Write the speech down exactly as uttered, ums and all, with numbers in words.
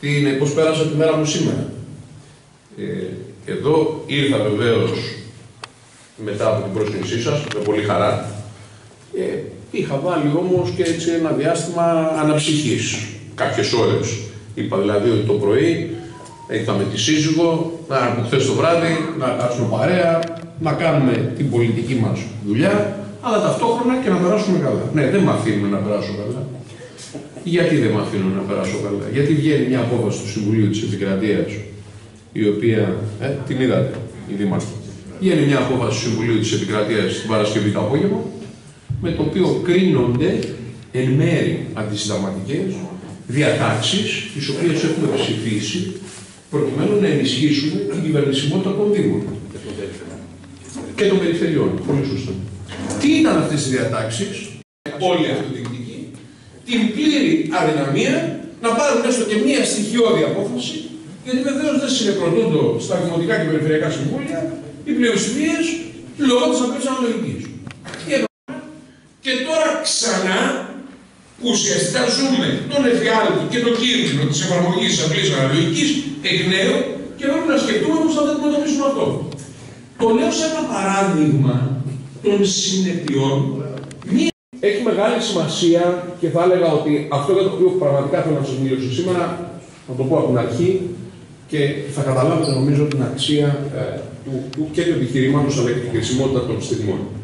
την, πώς πέρασα τη μέρα μου σήμερα. Ε, εδώ ήρθα βεβαίως μετά από την πρόσκλησή σας, με πολύ χαρά. Ε, είχα βάλει όμως και έτσι ένα διάστημα αναψυχής, κάποιες ώρες. Είπα δηλαδή ότι το πρωί ήρθα με τη σύζυγο, να, από χθες το βράδυ, να κάτσουμε παρέα, να κάνουμε την πολιτική μας δουλειά, αλλά ταυτόχρονα και να περάσουμε καλά. Ναι, δεν με αφήνουν να περάσω καλά. Γιατί δεν με αφήνουν να περάσω καλά? Γιατί βγαίνει μια απόφαση του Συμβουλίου της Επικρατείας, η οποία, ε, την είδατε, η Δήμαρχη. Βγαίνει μια απόφαση του Συμβουλίου της Επικρατείας την Παρασκευή το απόγευμα, με το οποίο κρίνονται εν μέρη αντισυνταγματικές διατάξεις, τις οποίες έχουμε ψηφίσει, προκειμένου να ενισχύσουν την κυβερνησιμότητα των Δήμων και των περιφερειών. Πολύ σωστά. Τι ήταν αυτές οι διατάξεις? Όλη αυτή την κριτική, την πλήρη αδυναμία να πάρουν έστω και μία στοιχειώδη απόφαση, γιατί βεβαίως δεν συνεκροτούνται στα δημοτικά και περιφερειακά συμβούλια οι πλειοψηφίες λόγω της απλής αναλογικής. Και τώρα ξανά, που ουσιαστικά ζούμε τον εφιάλτη και τον κίνδυνο της εφαρμογής της απλής αναλογικής εκ νέου και πρέπει να σκεφτούμε πώς θα το αντιμετωπίσουμε αυτό. Το λέω σε ένα παράδειγμα των συνεπειών. Έχει μεγάλη σημασία και θα έλεγα ότι αυτό για το οποίο πραγματικά θέλω να σας μιλήσω σήμερα, θα το πω από την αρχή και θα καταλάβετε νομίζω την αξία ε, του, του και του επιχειρήματος αλλά και την χρησιμότητα των στιγμών.